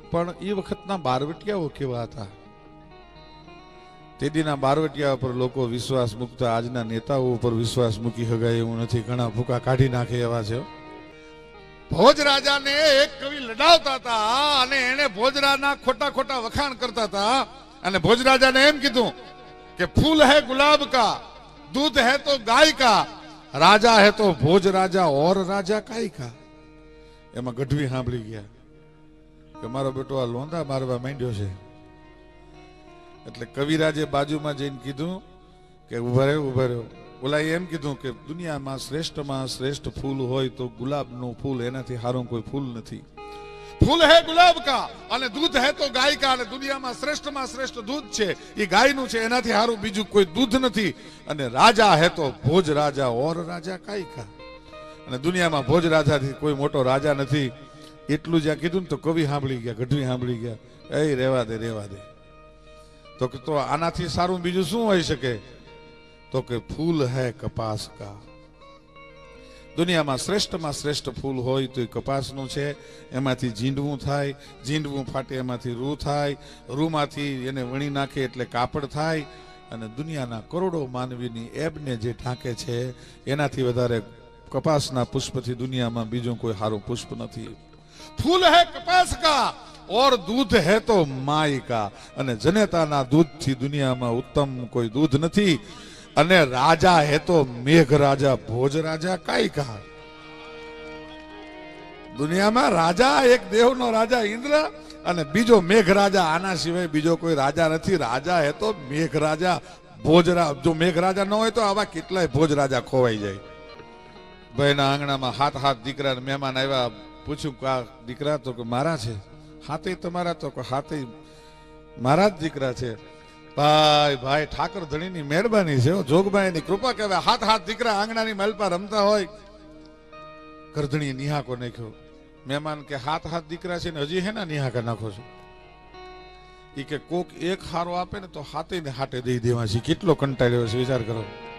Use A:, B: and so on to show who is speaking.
A: પણ એ વખતના બારવટિયાઓ કેવા હતા, તેદીના બારવટિયા પર લોકો વિશ્વાસ મૂકતા, આજના નેતાઓ ઉપર વિશ્વાસ મૂકી શકાય એવું નથી, ઘણા ભૂકા કાઢી નાખે એવા છે। ભોજરાજાને એક કવિ લડાવતા હતા અને એને ભોજરાના ખોટા ખોટા વખાણ કરતા હતા અને ભોજરાજાને એમ કીધું કે ફૂલ હે ગુલાબ કા, दूध है तो गाय का, राजा है तो भोज राजा और राजा काय का। एमा गढ़वी सांभળી ગયા કે મારો બેટો આ લોંદા મારવા માંડ્યો છે, એટલે કવિરાજે બાજુમાં જઈને કીધું કે ઉભા રહ્યો। ઓલા એમ કીધું કે દુનિયામાં શ્રેષ્ઠમાં શ્રેષ્ઠ ફૂલ હોય તો ગુલાબનું ફૂલ, એનાથી સારું કોઈ ફૂલ નથી। फूल है गुलाब का અને दूध है तो गाय का, અને દુનિયામાં શ્રેષ્ઠમાં શ્રેષ્ઠ દૂધ છે એ ગાયનું છે, એનાથી સારું બીજું કોઈ દૂધ નથી। અને રાજા है तो भोज राजा और राजा काय का, અને દુનિયામાં ભોજ રાજાથી કોઈ મોટો રાજા નથી। એટલું જ્યાં કીધું ને તો કવિ સાંભળી ગયા, ગઢવી સાંભળી ગયા, એ રેવા દે। તો આનાથી સારું બીજું શું હોઈ શકે? તો કે ફૂલ હે કપાસ કા, દુનિયામાં શ્રેષ્ઠમાં શ્રેષ્ઠ ફૂલ હોય તો એ કપાસનું છે। એમાંથી જીંડવું થાય, જીંડવું ફાટે એમાંથી રૂ થાય, રૂમાંથી એને વણી નાખે એટલે કાપડ થાય, અને દુનિયાના કરોડો માનવીની એબને જે ઢાંકે છે એનાથી વધારે કપાસના પુષ્પથી દુનિયામાં બીજું કોઈ સારું પુષ્પ નથી। ફૂલ હે કપાસ કા और दूध है तो माई का, અને જનેતાના દૂધથી દુનિયામાં ઉત્તમ કોઈ દૂધ નથી। અને રાજા હે તો મેઘ રાજા ભોજ રાજા काय का, દુનિયામાં રાજા એક દેવનો રાજા ઇન્દ્ર અને બીજો મેઘ રાજા, આના સિવાય બીજો કોઈ રાજા નથી। રાજા હે તો મેઘ રાજા ભોજ રાજા, જો મેઘ રાજા ન હોય તો આવા કેટલાય ભોજ રાજા ખોવાઈ જાય। ભાઈના આંગણામાં હાથ દીકરા મહેમાન આવ્યા, પૂછ્યું કે આ દીકરા? તો કે મારા છે। હાથે તમારા? તો કે હાથે મારા જ દીકરા છે। ભાઈ ઠાકર ધણીની મહેરબાની છે, જોગભાઈની કૃપા કહેવાય। હાથ દીકરા આંગણાની મલપા રમતા હોય, કરધણીએ નિહાકો નાખ્યો। મહેમાન કે હાથ દીકરા છે ને હજી હે ને નિહાકા નાખો છો? એ કે કોક એક હારો આપે ને તો હાથે ને હાટે દઈ દેવા છે, કેટલો કંટાળ્યો છે વિચાર કરો।